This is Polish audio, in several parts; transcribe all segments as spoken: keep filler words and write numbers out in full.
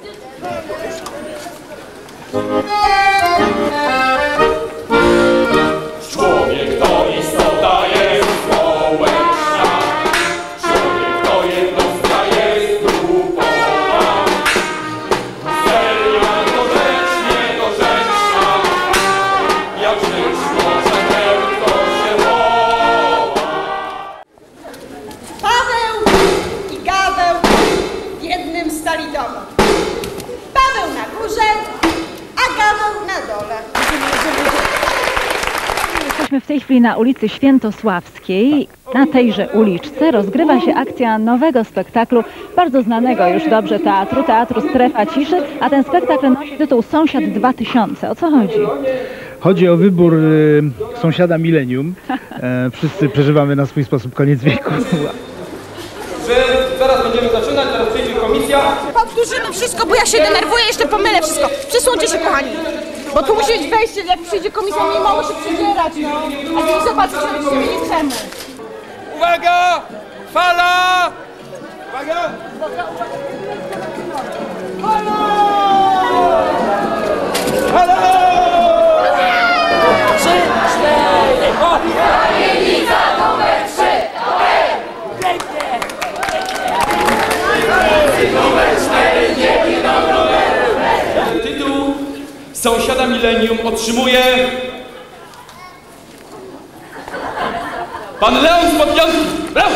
Człowiek to istota jest społeczna, człowiek to jednostka jest grupowa. Seria to rzecz niedorzeczna, jak żyć może tylko się woła. Paweł i Gaweł w jednym stali domu. Paweł na górze, a Gaweł na dole. Jesteśmy w tej chwili na ulicy Świętosławskiej. Na tejże uliczce rozgrywa się akcja nowego spektaklu, bardzo znanego już dobrze teatru, teatru Strefa Ciszy, a ten spektakl nosi tytuł Sąsiad dwa tysiące. O co chodzi? Chodzi o wybór y, sąsiada milenium. E, wszyscy przeżywamy na swój sposób koniec wieku. Że zaraz będziemy zaczynać, zaraz przyjdzie komisja. Powtórzymy wszystko, bo ja się denerwuję, jeszcze pomylę wszystko. Przesuńcie się, kochani. Bo tu musi być wejście, jak przyjdzie komisja, nie mało się przedzierać, no. A nie zobaczyć, że się nie chcemy. Uwaga! Fala! Uwaga! Fala! Trzy, cztery, Kamienica numer trzy! Pięknie! Numer cztery, nie numer. Tytuł Sąsiada Milenium otrzymuje pan Leon Spodnianski. Leon!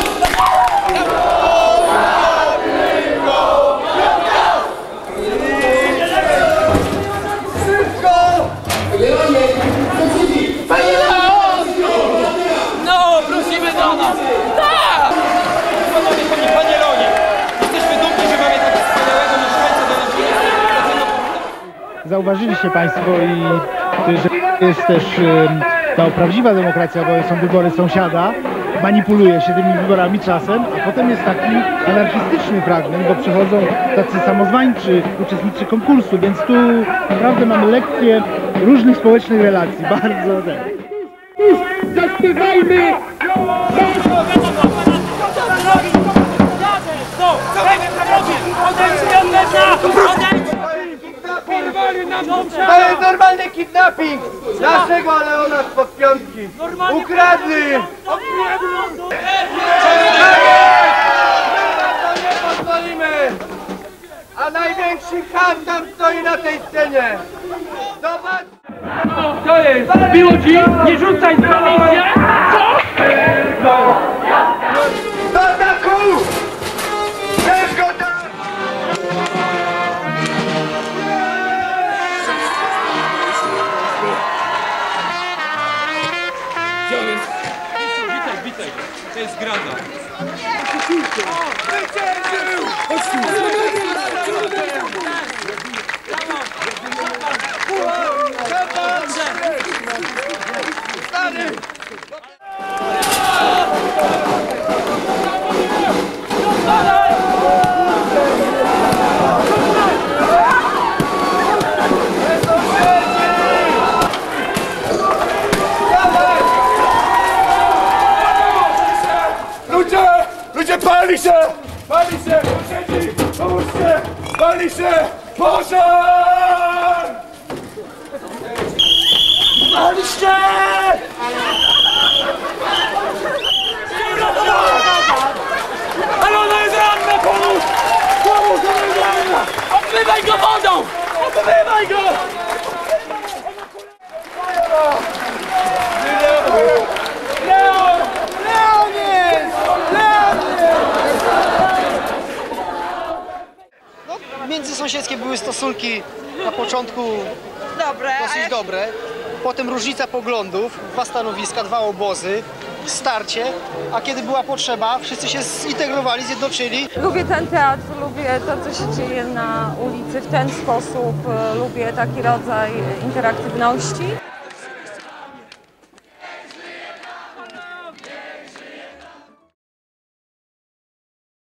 No, prosimy do nas! Tak! Panowie, panie, panie Leonie, jesteśmy dumni, że mamy tak wspaniałego mieszkańca do nas. Zauważyliście Państwo, i że jest też y, ta prawdziwa demokracja, bo są wybory sąsiada. Manipuluje się tymi wyborami czasem, a potem jest taki anarchistyczny fragment, bo przychodzą tacy samozwańczy uczestnicy konkursu, więc tu naprawdę mamy lekcję różnych społecznych relacji. Bardzo tak. Zaśpiewajmy! To jest normalny kidnapping naszego Leona spod piątki. Ukradli! Nie pozwolimy! A największy ham tam stoi na tej scenie. Zobacz! To jest! Było ci? Nie rzucaj z komisji! Co? Do ataku! Też go tam! Gdzie on jest? Witaj, witaj. To jest Grada. Wyciężył! Chodź tu! Stary! Ludzie! Ludzie, pali się! Pali się! Sąsiedzi! Pomóżcie! Pali się! Pożar! Pali się! Ale ona jest ranna! Pomóż! Pomóż! Ona jest ranna! Obmywaj go wodą! Obmywaj go! Leon! Leon jest! Leon jest! No, międzysąsiedzkie były stosunki na początku Dobre, dosyć dobre. Potem różnica poglądów, dwa stanowiska, dwa obozy, starcie, a kiedy była potrzeba, wszyscy się zintegrowali, zjednoczyli. Lubię ten teatr, lubię to, co się dzieje na ulicy w ten sposób, lubię taki rodzaj interaktywności.